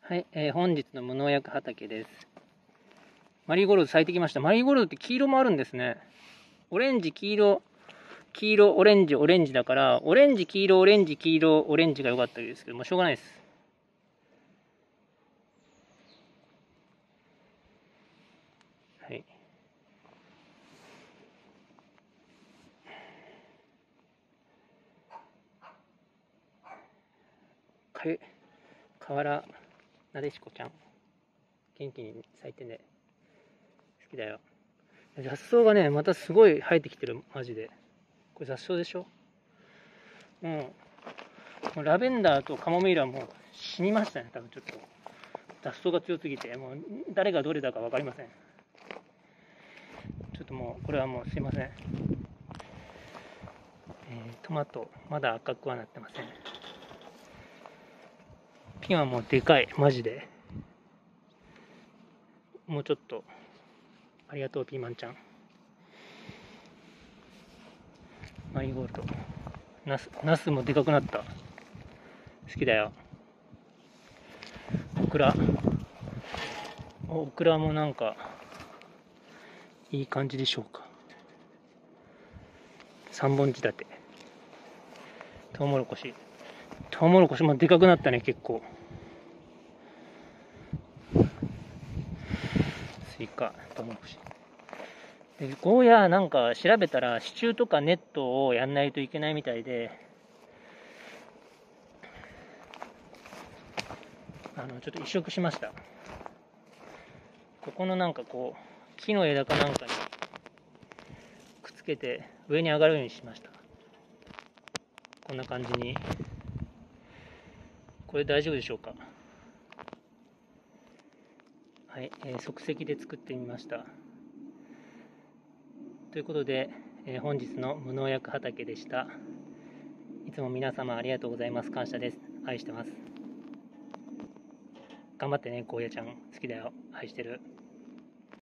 はい、本日の無農薬畑です。マリーゴールド咲いてきました。マリーゴールドって黄色もあるんですね。オレンジ、黄色、黄色、オレンジ、オレンジだから、オレンジ、黄色、オレンジ、黄色、オレンジが良かったですけど、もうしょうがないです。はい。河原なでしこちゃん。元気に咲いてね。好きだよ。雑草がね、またすごい生えてきてる、マジで。これ雑草でしょ？もうラベンダーとカモミールはもう死にましたね、多分ちょっと。雑草が強すぎて、もう誰がどれだか分かりません。ちょっともう、これはもうすいません。トマト、まだ赤くはなってません。ピンはもうでかい、マジで。もうちょっと、ありがとう、ピーマンちゃん。マリーゴールド。ナスもでかくなった。好きだよ。オクラもなんか、いい感じでしょうか。3本仕立て。トウモロコシもでかくなったね、結構。スイカ、トウモロコシ。で、ゴーヤーなんか調べたら支柱とかネットをやんないといけないみたいで、ちょっと移植しました。ここのなんかこう、木の枝かなんかにくっつけて上に上がるようにしました。こんな感じに。これ大丈夫でしょうか？はい、即席で作ってみました。ということで、本日の無農薬畑でした。いつも皆様ありがとうございます。感謝です。愛してます。頑張ってね、ゴーヤちゃん。好きだよ。愛してる。